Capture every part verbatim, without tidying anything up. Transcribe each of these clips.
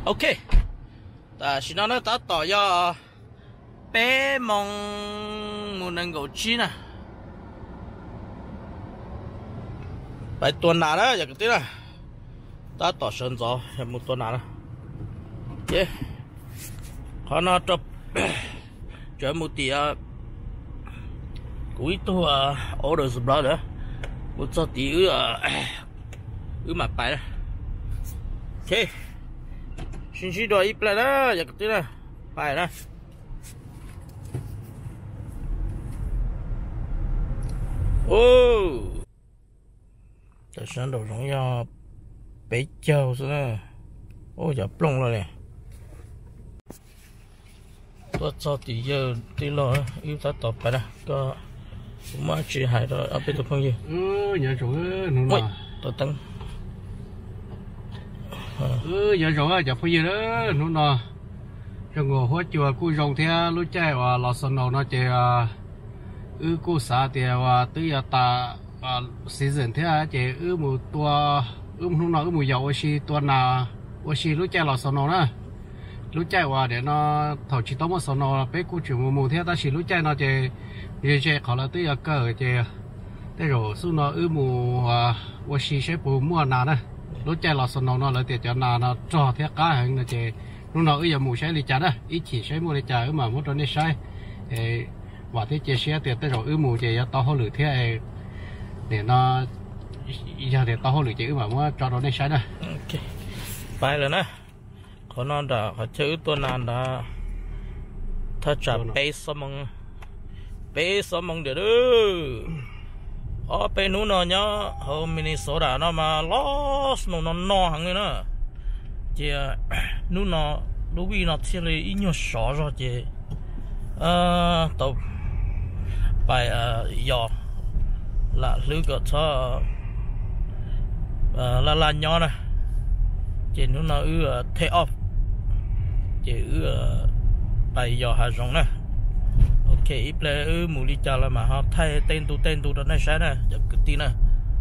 ok ta xin nó ta tỏ cho bé mong muốn năng cầu chi nè bài tuần nào đó giờ cái tí là ta tỏ sơn gió một tuần nào đó yeah họ nó chụp cho một tí cuối tu order giúp đỡ nữa một số tí ư ư mặt bài đó ok xin xin đòi ít lại đó giờ cái tí là bài đó ô tại sao đầu giống như bé trâu nữa ô giờ plong rồi nè tôi cho tí giờ tí lo yêu ta tập bài đó có mà chỉ hay đó ở bên trong gì ừ nhà chủ nó là tôi tăng ừ nhà chủ à giờ phải gì đó nó là cho người hóa chùa cô rồng theo lúc chạy và lò sơn đầu nó chạy ừ cô xã thì và tới giờ ta sử dụng theo chạy ừ một tua ừ nó nói ừ một dầu xí tua nào xí lúc chạy lò sơn đầu nữa lúc chạy qua để nó thầu chỉ tao một sơn đầu bé cô chủ một một theo ta xí lúc chạy nó chạy giờ chạy họ là tới giờ cờ chạy thế rồi số nó ừ một và xí sẽ bù mua nào đó lúc chạy lò sơn đầu nó là tiền cho nào nó trò theo cá hàng nó chạy lúc nào giờ mù sẽ đi chả đó ít chỉ sẽ mua đi chả mà muốn cho nên sai và thế chia sẻ tiền tới rồi ư mù chỉ tao họ lử thế để nó giờ để tao họ lử chỉ mà muốn cho nó nên sai đó ok bài rồi nè có nó đã họ chơiตัวนั้นđãถ้าจะไปสมองไปสมองเดี๋ยวดูอ๋อไปนู้นเนาะเนาะเขามินิโซดาเนาะมาลอสนู้นนอหังเลยนะเจ้านู้นเนาะลูกวีเนาะที่เลยอีนี่สอจเจ้เอ่อตัวไปเอ่อยอละหรือก็ชอเอ่อละลานยอนะเจ้านู้นเนาะเออ take off เจ้าเออไปยอหาจงนะโอเคอีเปลเออมูลิจาละมาฮะไทยเต้นตูเต้นตูตอนนั้นใช่นะจะกึศตีนะ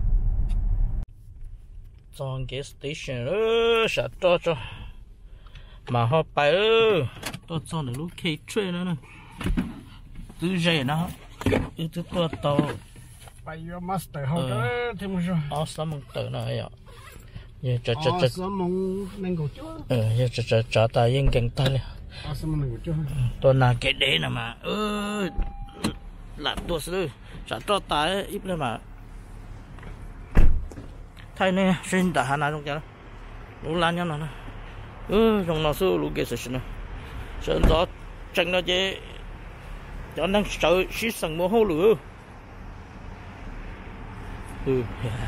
จองเกสเตชันเออชัดจ้อจ้อมาฮะไปเออตัวจองเดี๋ยวลูกเคช่วยนะนะตื้อใจนะฮะอีตัวตัวโตไปยอมาสเตอร์เขาเด้อที่มึงชอบอ๋อสมองเตอร์นะไอ้อะยังจะจะจะสมองนั่งกูจ้าเออยังจะจะจะตายยังเก่งตายเลยอ๋อสมองนั่งกูจ้าตัวนาเกเดนะมาเออหลับตัวซื้อจะจ้อตายอีกเลยมาไทยเนี่ยเส้นด่าหนาตรงนี้รู้ล้านยังนะเออตรงนั้นซื้อลูกเกสชินะเส้นต่อจังนะเจ๊cho năng sợ xí sần mồ hôi lửa ừ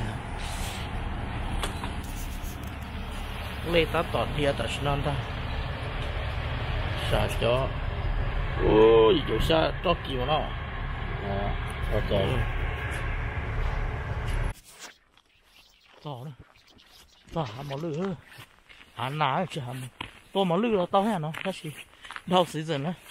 lấy ta tọt đi ta xin ta sao cho ôi dù sao cho kiểu nó à ok to nữa to hàm mỏ lửa à nãy chứ hàm to mỏ lửa to hết nó cái gì đâu sử dụng nữa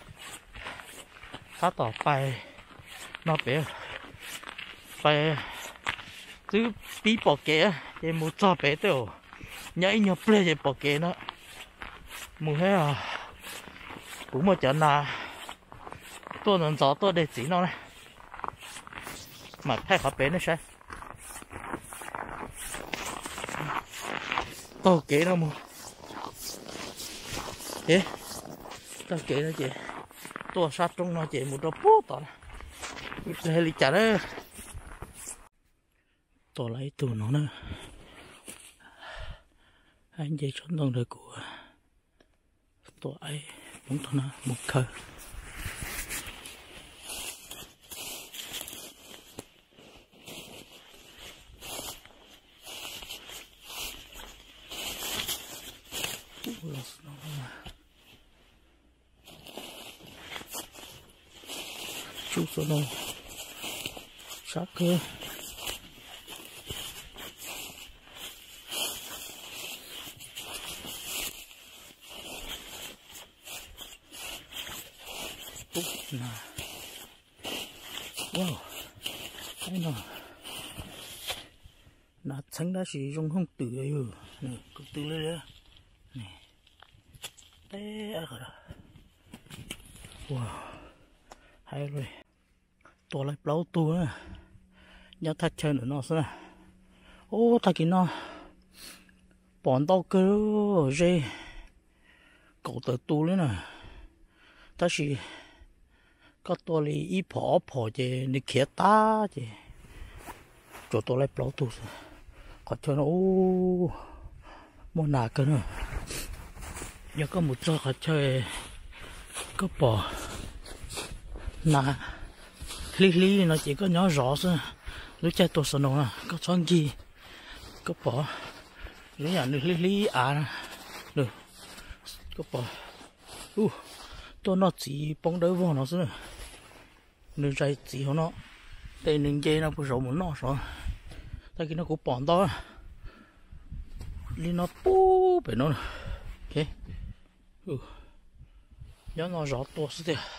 ถ้าต่อไปนอกไปไปซื้อปีปอกเกะยังมูจ่อไปเต้ายังอีกเปลี่ยนปอกเกะนะมูให้อ่ะผมมาจันนาตัวนั้นจ่อตัวเด็ดจีนเอาเลยมาให้เขาเป็นนะใช่ตัวเกะนะมูเอ๊ะตัวเกะนะเจ๊ตัวsát trong nó chỉ một đôi bút tao này lịch trả đấy tôi lấy từ nó nữa anh dây chọn đồng đời của tôi ấy muốn thôi nó một khơi chú số nó sát cơ nè wow cái nào nát trắng đã sử dụng không tử ấy rồi nè cũng tử lên đấy này thế wow hay rồi tôi lại lâu tôi á nhớ thật chơi nữa nó xem ô ta kia nó bọn tao cơ rồi cậu tự tu lên nè ta chỉ có tôi li ít bỏ bỏ chứ đi kia ta chứ cho tôi lại lâu tu còn cho nó ô mua nà cơ nữa giờ có một chỗ họ chơi có bỏ nà lý lý nó chỉ có nhỏ rõ thôi lúc chơi tôi sợ nó có chọn gì có bỏ nếu nhà lý lý à được có bỏ u tôi nó chỉ bóng đỡ vô nó thôi nếu chạy chỉ họ nó đây nên chơi nó cũng rộng một nó rồi tại vì nó cũng bỏ to đi nó pu phải nó ok ừ nhớ nó rõ to xí thế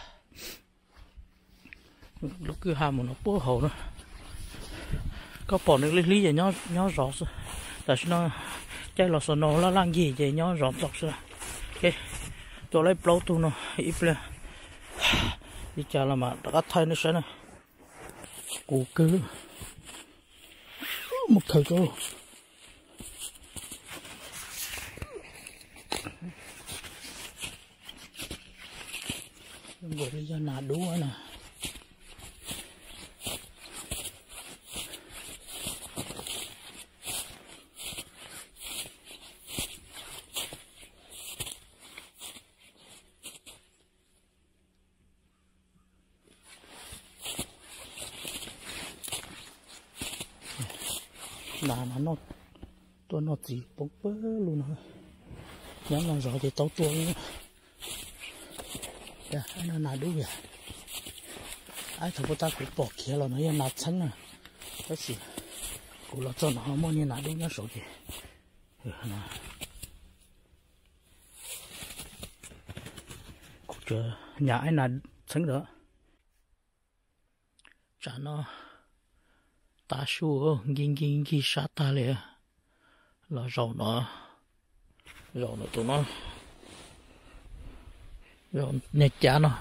lúc cứ ham một nó pu hậu nữa có bỏ được lý lý vậy nhớ nhớ rõ xí tại nó chơi lò xò nó là làm gì vậy nhớ rõ tóc xí ok tôi lấy blow tu nó ít lên đi chả là mà đã thay nó sẽ này củ cứ một thời cơ rồi đi ra nà đúa nè nà nó tôi nó chỉ bốc bớ luôn rồi nhắm nó rõ thì tao chuông nữa dạ nó nà đúng vậy ai thằng ta cũng bỏ kia là nó nà chắn à cái gì cũng là cho nó mua như nà đúng nhá số gì nè cũng chờ nhà ai nà chắn nữa chả nó ta số nghiêng nghiêng khi sát ta liền là rau nó rau nó tụi nó rau nét chả nó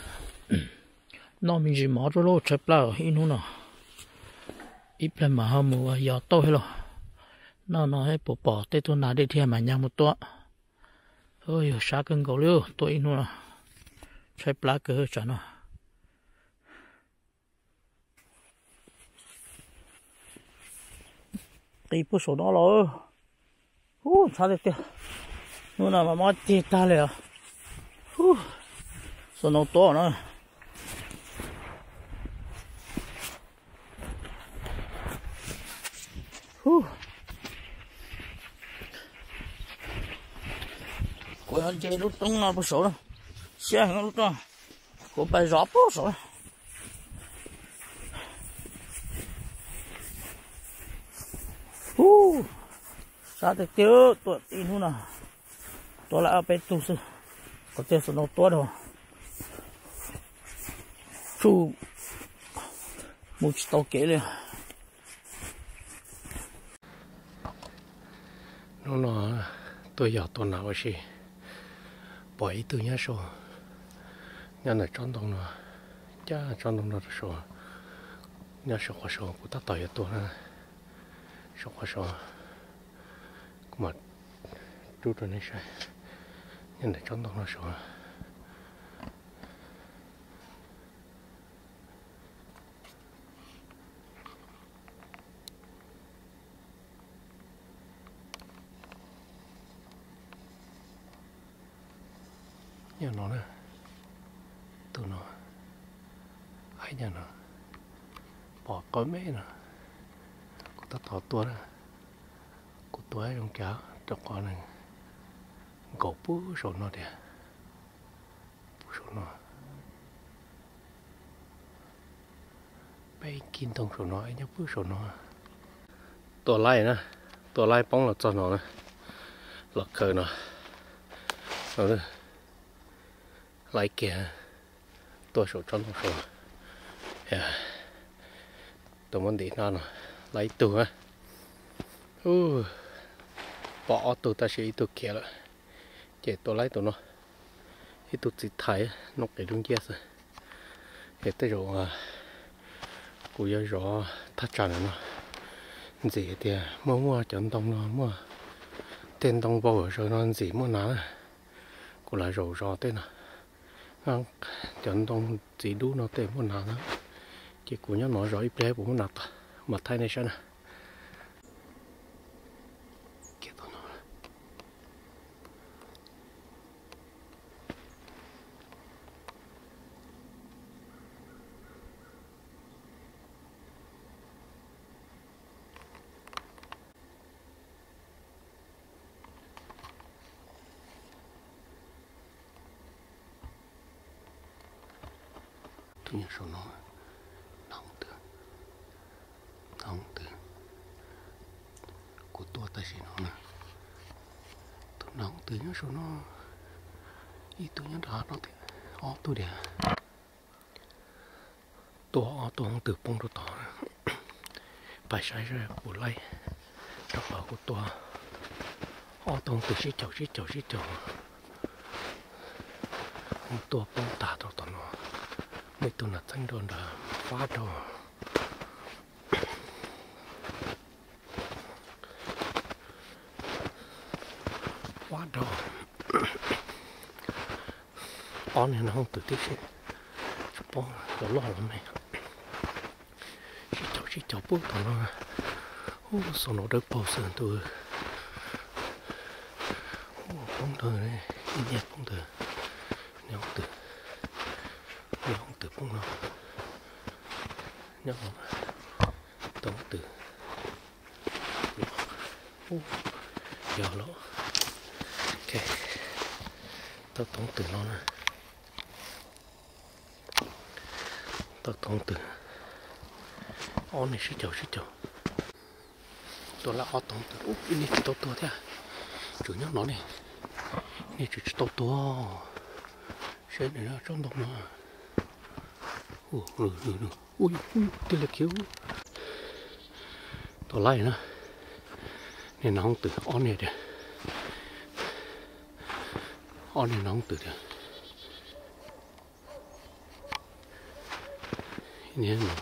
nó mình chỉ mở cho lô chép lao in hú nó ít lần mà họ mua giò tôi rồi nó nó hay bỏ bỏ tê tôi拿đi theo mà nhang một toa ôi sát cân cầu liêu tôi in hú nó chép lá cơ chả nó đi bút số đó rồi, hú sao được chưa, nó nào mà mất tiền ta liền, hú, số nó to nữa, hú, coi anh chơi lúc tung nào bút số đó, xe hàng lúc đó, có bài rõ bút số. Uh, sao được chưa? Tôi tin hú nào, tôi lại ở bên tu sư, có thể số nó to đâu, chú, một tàu kế liền, nó nó tôi giờ tôi nào vậy, bỏ ý từ nhá số, nhá này tròn đồng nó, chả tròn đồng nó số, nhá số có số của ta tỏi tôi ha. Số qua số mà chú cho nên sai nhưng để trốn đông nó số nhà nó nè tụi nó hay nhà nó bỏ cối mấy nè ta thọ tua nè, của tua trong cháo trong con này, gỗ bú số nó đẹp, bú số nó, bay kín tông số nó ấy nhá bú số nó, tua lai nè, tua lai bóng là cho nó nè, lật khơi nó, nó nè, lai kia, tua số cho nó số, yeah, tụi mình đi nó nè. Lấy tù á, uh, bỏ tù ta sẽ tù kia rồi, chỉ tôi lấy tù nó. thì tụt chỉ thấy nó cái đúng kia rồi để tới rồi cụ giờ rõ thắt chặt nó gì thì mua mua chọn đông nó mua tên đông bao rồi nó gì mua nào cụ lại rồi rõ tên nào chọn đông gì đủ nó tên mua nào đó chỉ cụ nhớ nói rõ ít bé cũng nạp mà thay này sao nè tôi nhớ số nó nóng từ nóng từ của tôi ta chỉ nó nè tôi nóng từ nhớ số nó ý tôi nhớ đó nó thì ó tôi để tôi ó tôi không từ bông tôi tỏ bài sai rồi của lấy đọc bảo của tôi ó tôi từ xí chậu xí chậu xí chậu tôi bông tả tôi tỏ nó mấy tôi là thanh đồn đã phá đâu phá đâu on này nó không tự tiếp xí bông nó lo lắm này xí chậu xí chậu bút tỏ nó ô sao nó được bao sơn tôi ô bông đời này nhẹ bông đời nếu không tự nếu không tự bông nó nhớ không tổng từ giờ lỗ ok tao tổng từ nó nè tao tổng từ on này xí chầu xí chầu tôi là o tổng từ úp ini chỉ tao tua thế à chủ nhớ nó này này chỉ tao tua xe này nó trong đồng nó ui ui ui ui ui đây là kiểu tôi lấy nó nên nó không từ on này đấy on này nó không từ đấy nên mà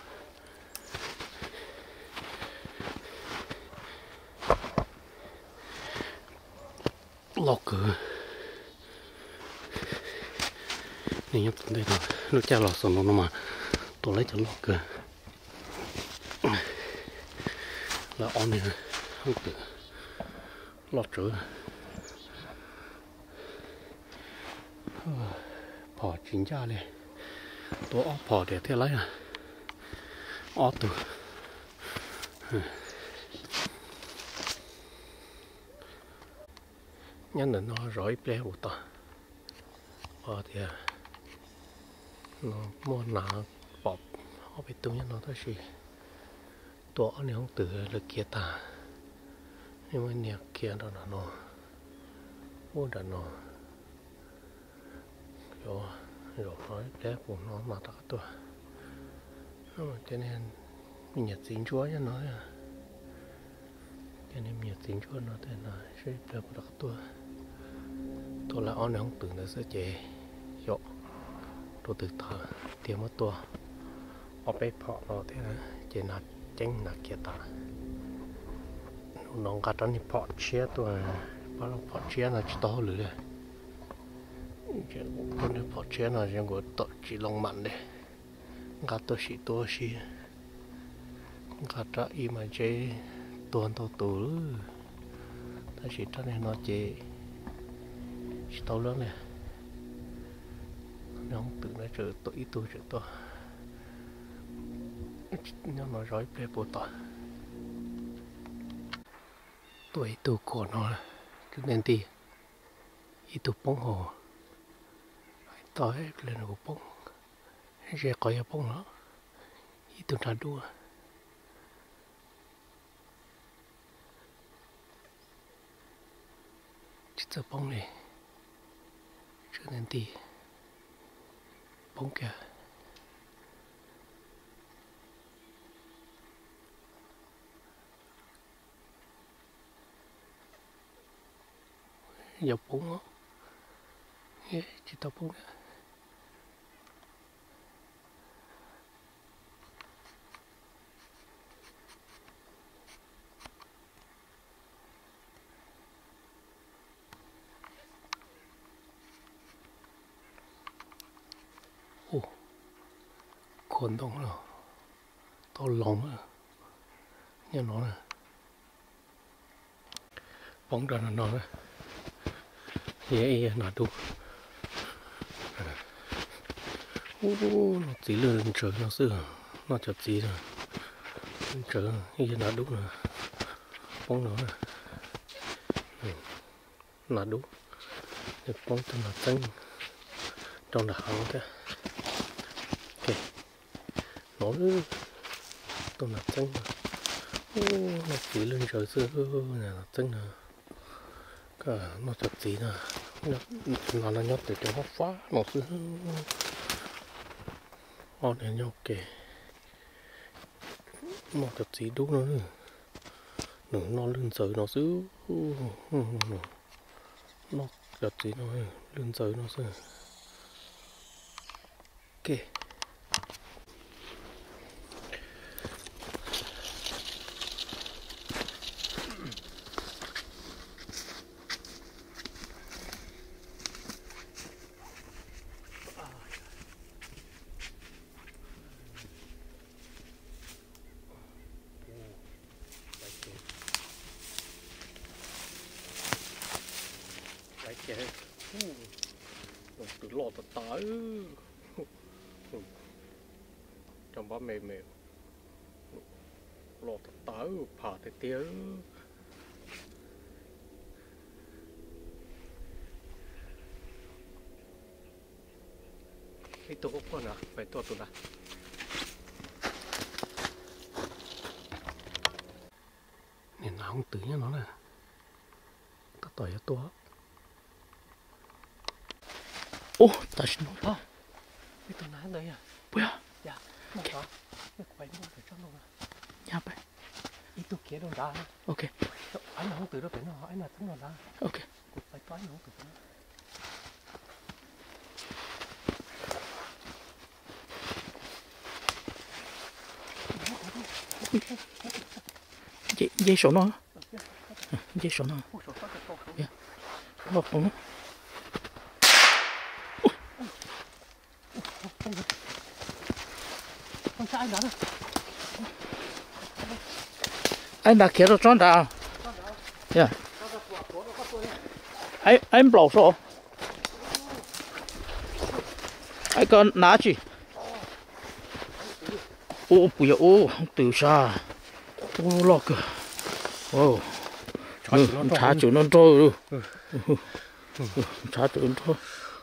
lọc cửa nên nhấp đây rồi nó cha lọt xong nó mà tôi lấy cho lọc cửa là on này không tự lọt trở bỏ chính ra này tôi bỏ để thế lấy à ó từ nhân là nó rối bé của ta bỏ thì nó mua nà bọp họ bị tung nhân nó thôi gì tôi này không từ là kia ta nhưng mà nè kia đó là nó mua là nó rồi rồi nói bé của nó mà ta tôi cho nên mình nhặt dính chúa cho nó cho nên mình nhặt dính chúa nó thế là sẽ bé của tôi tôi là ông này không tưởng là sẽ chế dọ tôi từ thở tiếng mất tôi ở bên họ nó thế là chế là tránh là kia ta nó cả trong những họ chia tôi bao nhiêu họ chia là chỉ to lưỡi con những họ chia là riêng của tội chỉ lòng mặn đấy cả tôi chỉ tôi chỉ cả trả im mà chế tuần tôi tù ta chỉ cho nên nó chế chỉ tao lớn này nó không tự nó chờ tôi ít tôi chờ tôi nó nói rối về bộ tỏi tuổi tôi của nó cho nên thì ít tôi bông hồ tôi lên hồ bông sẽ coi bông nó ít tôi ra đua chỉ giờ bông này cho nên thì bông kìa giờ bông á chỉ tao bông ô con đông rồi to lòng rồi nghe nó nè bóng ra nó nè vậy nó đủ ô nó chỉ lên trời nó xưa nó chặt gì rồi lên trời như nó đúng rồi bóng nó nè nó đúng được bóng từ nó trắng trong là hậu thế ok nó tôi là trắng ô nó chỉ lên trời xưa nè là trắng nè cả nó chặt gì nè nó nó nhót từ trong nó phá nó xưa on này nhau kề nó chặt gì đúng nó nữa nó lên trời nó xứ nó chặt gì nó lên trời nó xưa ok kìa từ lò từ tới trong bó mềm mềm lò từ tới phá tới tía cái tổ ốc con à phải to tụi nào nên nó không tử nhá nó nè ta tỏi to ô ta xin nó à cái tụi nào đấy à bữa dạ nó có cái quay nó phải trong luôn à nhà bay ít tụi kia đâu ra ok anh không tử đâu phải nó anh là thằng nào ra ok cục phải toán không tử dây dây số nó dây số nó yeah nó không con trai đó anh đã kéo được tròn đã yeah anh anh bảo số anh còn拿去ô不要ô từ xa ô lo cơ ô查酒能做查酒能做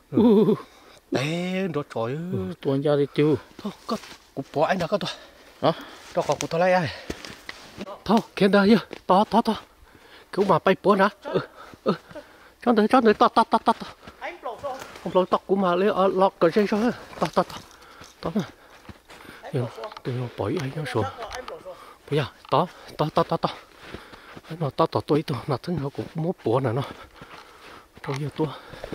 đấy nó trời tuần ra đi tiêu thôi có cục bỏ anh đã có tôi hả cho có cục tôi lấy ai thôi kia đây nhá to to to cứu mà bay bỏ nè ừ ừ cho tới cho tới to to to to không lôi tóc của mà lấy ở lọt cái dây rồi to to to to nè từ nó bỏ anh nó xuống bây giờ to to to to to nó to to tuổi tôi là thứ nó cũng muốn bỏ nè nó thôi giờ tôi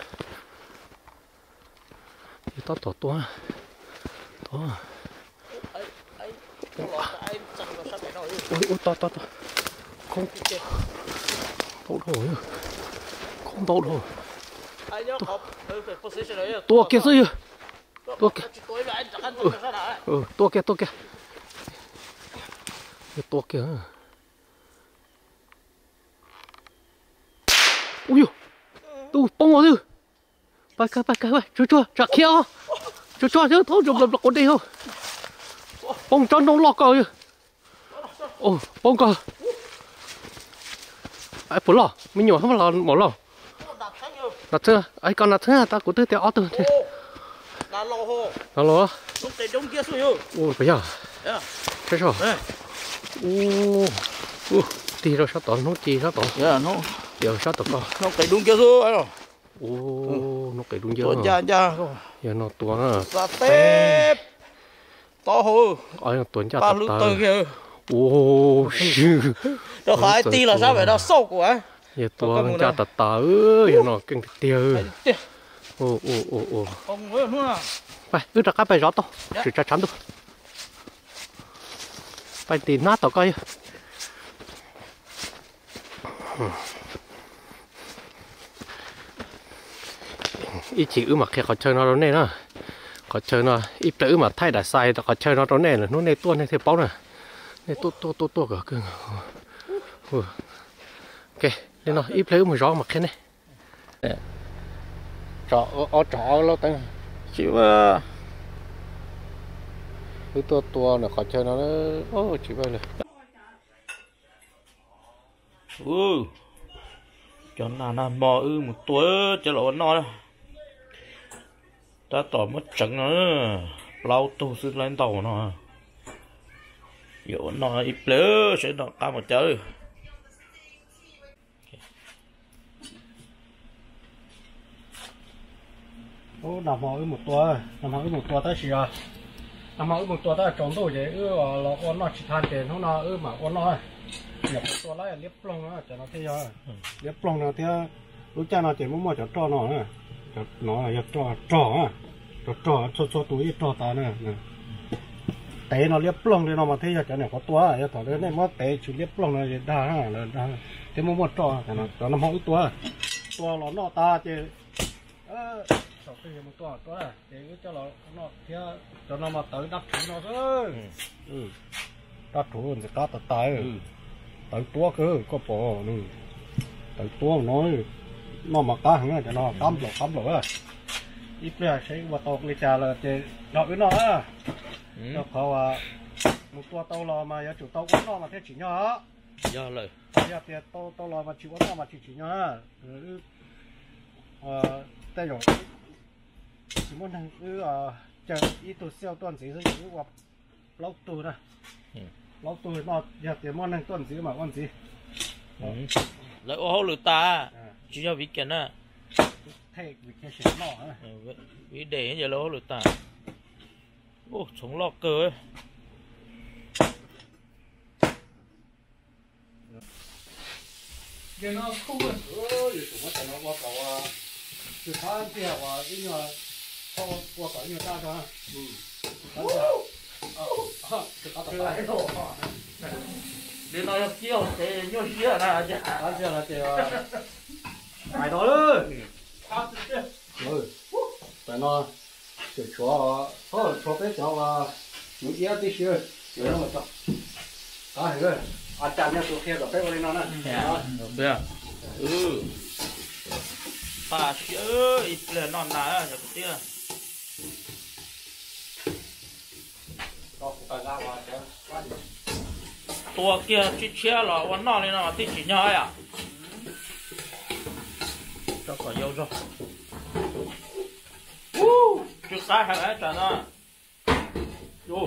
to to to to ôi ôi to to to không tốt rồi không tốt rồi tua kia gì tua kia ừ tua kia tua kia tua kia ui tu bông rồi tu bay cái bay cái bay chua chua chặt kia chua chua chứ thôi dùng làm lọc con đi không bông tròn đông lọc rồi ồ bông cờ ai phụ lò mình nhỏ không lò bỏ lò đặt chưa ai còn đặt chưa ta cũng tới theo từ là lò hồ là lò lúc đấy đông kia xuống rồi ôi bây giờ thế sao ô ô thì rồi sao tỏn nó chi sao tỏn dạ nó giờ sao tỏn nó cái đông kia xuống rồi ô nó cái đúng chưa tuần ra ra giờ nó tuần à ra tép to hồ ai nó tuần ra ba lú tơ kia ô nó khai ti là sao vậy đó sâu của ấy giờ tuần ra tạt tạt ơi giờ nó kinh tiêu ồ ồ ồ ồ ông với luôn à ไปอึดกับไปรอต่อจุดจะชั้นตัวไปตีหน้าต่อก็อยู่อีจีอึมาแค่เขาเชิญเราเนี่ยนะเขาเชิญเราอีเปลือกมาไทยแต่ใส่แต่เขาเชิญเราเนี่ยเลยนู้นในตัวในเทปป้องน่ะในตัวตัวตัวตัวก็คือโอเคนี่เนาะอีเปลือกมาร้องมาแค่นี้จ่อเอาจ่อเราตั้ง chịu à cái tua tua nó khó chơi nó ô chỉ vậy là ừ cho nào nào mò ư một tuổi cho lỗ nó ta tỏ mất trắng nó lâu tu sư lên tàu nó dỗ nó ít lỡ sẽ đọc cao một chơi ô nằm mò ư một tua nằm mò ư một tua tới gì à nằm mò ư một tua tới trống đồ vậy ư là con nó chỉ than tiền không nó ư mà con nó nhập tua lấy liếp plong nó cho nó thế rồi liếp plong nó thế lúc cha nó chỉ muốn mua cho trò nó nữa nó là trò trò á trò trò cho cho túi trò ta nữa té nó liếp plong thì nó mà thế cho này có tua à thằng đấy này mất té chỉ liếp plong nó đa ha là đa thế muốn mua trò cho nó cho nó mò ư tua tua nó nó ta chứ sau khi một tua tua thì cho nó nó thế cho nó mà tới đắp thủ nó thôi ừ đắp thủ thì cá tạt tay tới tua cơ có bỏ nữa tới tua nói nó mà cá hàng cho nó cắm lỗ cắm lỗ á ít bây sẽ qua tàu lấy trà là thì nó với nó á nó khó à một tua tàu lò mà giờ chủ tàu quán nó mà thế chỉ nhỏ do lời giờ thì tàu tàu lò mà chỉ quán nó mà chỉ chỉ nhỏ ờ đây rồi chỉ muốn thằng cứ chờ ít tuổi siêu tuần gì rồi cứ gặp lâu tuổi này lâu tuổi nó giờ thì muốn thằng tuần gì mà con gì lại ô lửa ta chỉ cho vị kiện á thay vị kiện sẽ nọ vị để giờ lỗ lửa ta ô chống lọ cơ ấy giờ nó không được ơi chúng nó nó qua cầu từ tháng kia qua cái nhà qua qua cầu nhà ta thôi để nói chiều thì nhớ xía là chứ tháng kia là thì phải đó đấy rồi phải nó chỉ cho thôi cho cái cháu là những cái tí xíu rồi nó cho à rồi à chạm nhau tụi kia rồi cái này nó nè bây giờ ừ bà xíu ít là non nà cho cái kia tua kia chỉ chia làวันนอกเลยนะที่chỉ nhau à cho khỏi yêu rồi chú sai hay là trả nó chú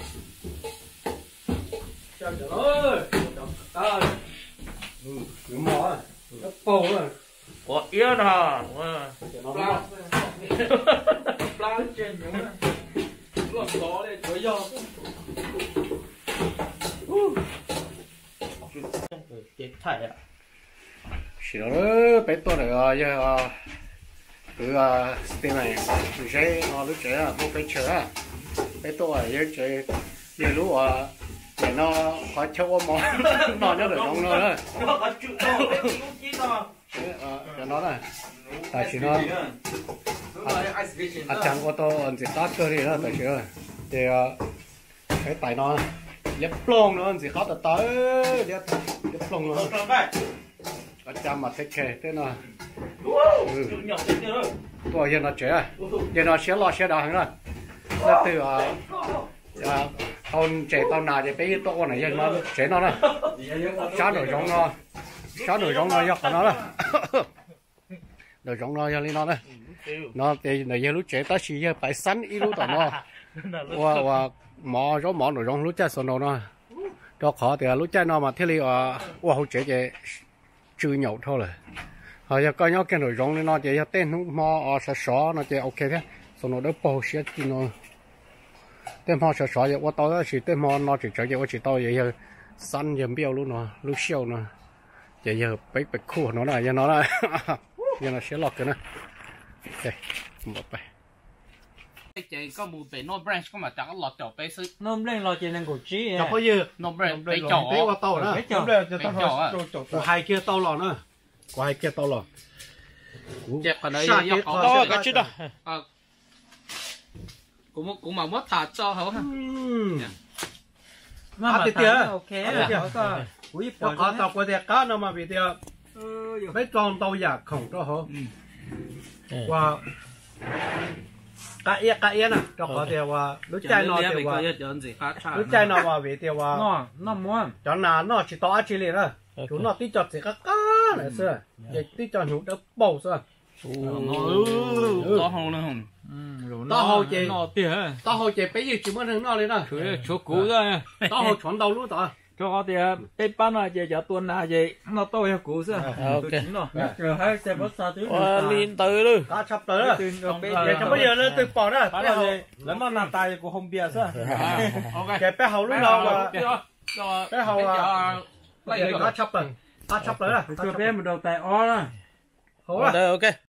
chạm cho nó ơi ta ừ những mỏ nó bầu rồi có yên hả nó lao lao trên những lọt gió để chối do chết thải ạ xíu bé tôi này giờ cứ tiền này dễ nó lúc trẻ à mua cái chợ à bé tôi ở dưới chơi giờ lúc à để nó có châu mỏ nó nhớ được không nó nữa nó có chữ đâu cái gì nó cho nó này tại chỉ nó à chẳng có tôi anh chỉ tát cơ đi đó tại chưa thì cái tài nó dép plong nữa anh chỉ khó tới tới dép dép plong nữa ở trong mà thích kề thế nào tôi giờ nó trẻ giờ nó sẽ lo sẽ đào nữa nó từ à con trẻ tao nào thì bây tôi con này giờ nó trẻ nó này sáu nổi giống nó sáu nổi giống nó dọc nó này nổi giống nó giờ lên nó này nó thì này giờ lúc trẻ ta chỉ giờ phải sắn ít lúc tao nó và và mỏ giống mỏ nổi giống lúc trẻ sồn nó cho khó thì lúc trẻ nó mà thế li à và hậu trẻ thì chưa nhậu thôi rồi họ giờ coi nhau cái nổi giống lên nó chỉ tên nó mỏ sờ sọ nó chỉ ok thế sồn nó đỡ bầu xíu thì nó tên mỏ sờ sọ giờ qua tao chỉ tên mỏ nó chỉ chơi giờ chỉ tao giờ sắn giờ béo luôn nó lúc siêu nó giờ giờ bếch bếch khu nó này giờ nó này giờ nó sẽ lọt cái này ok một bài chị có một bể no branch có mà chẳng có lọt chỗ bể sư nôm lên lo chuyện năng của trí nó có gì no branch bể bể chỗ qua tàu đó cái chỗ bể chỗ à của hai kia tàu lò nữa của hai kia tàu lò chẹp ở đây Sao dọc cái có khó đó sẽ cái ra chứ cho. đó cũng cũng mà mất thả cho hả mà À, mà thì thằng tía. nó ok À, là thì tía. có có quý nó bỏ có cho tàu của đẹp cá nó mà bị tiêu nó mấy tròn tàu giả khổng cho họ và cá yên cá yên à cho họ tiêu và lúc chạy nó tiêu và lúc chạy nó mà bị tiêu và nó nó muốn cho nó nó chỉ to chỉ liền đó chúng nó tí chọt chỉ cá cá này xưa vậy tí chọt chúng nó bầu xưa to hồn nữa to hồ chị nó tía to hồ chị bây giờ chỉ muốn thằng nó lên đó cái chỗ cũ rồi to hồ chuẩn đầu luôn đó cho họ tía cái bán là gì cho tuần nào gì nó to hay cũ rồi ok nó rồi hai xe bus sao thứ liên từ luôn cá sắp tới đó vậy cho bây giờ nó từ bỏ đó bán là gì lấy mà làm tài của không bia sao ok cái bé hầu lúc nào mà bé hầu à lấy cá sắp rồi cá sắp tới đó cho bé một đầu tài o đó hầu à ok